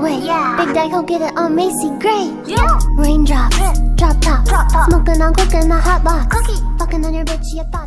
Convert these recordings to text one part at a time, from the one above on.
away. Big Daddy, go get it on Macy Gray. Raindrops, drop top, smoking on cooking a hot box, fucking on your bitch, yeah, thought.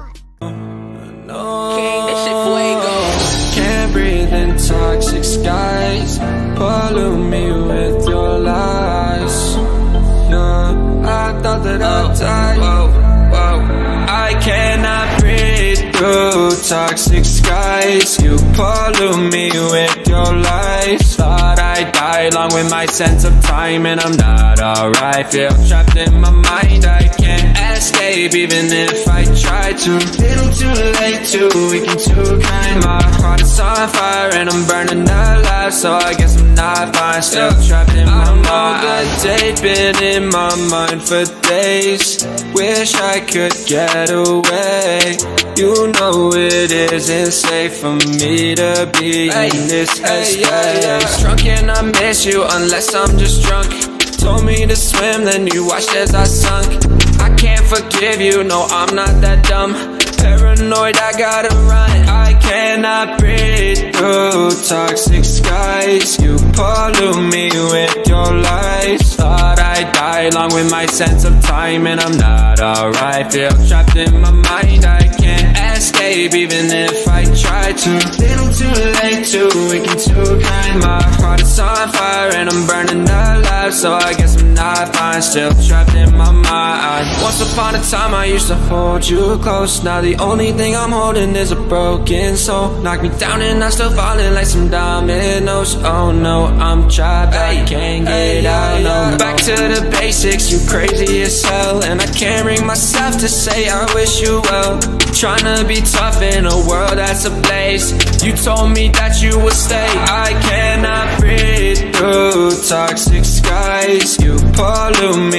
King, that shit fuego. Can't breathe in toxic skies. Pollute me with your lies. No, I thought that I'd die. I cannot breathe through toxic skies. You pollute me with your lies. Thought I'd die along with my sense of time, and I'm not alright. Feel trapped in my mind, I can't escape even if I try to. Little too late, too weak and too kind. My heart is on fire and I'm burning alive, so I guess I'm not fine. Still trapped in my mind. The date been in my mind for days. Wish I could get away. You know it isn't safe for me to be in this headspace. Drunk and I miss you unless I'm just drunk. Told me to swim, then you watched as I sunk. I can't forgive you, no, I'm not that dumb. Paranoid, I gotta run. I cannot breathe through toxic skies. You pollute me with your lies. Thought I'd die along with my sense of time, and I'm not alright. Feel trapped in my mind, I can't escape even if I try to. Little too late, too weak and too kind. My heart is on fire and I'm burning alive, so I guess I'm not fine. Still trapped in my mind. Once upon a time I used to hold you close. Now the only thing I'm holding is a broken soul. Knock me down and I'm still falling like some dominoes. Oh no, I'm trapped, I can't get out, no. Back to the basics, you crazy as hell, and I can't bring myself to say I wish you well. Tryna be tough in a world that's ablaze. You told me that you would stay. I cannot breathe through toxic skies. You pollute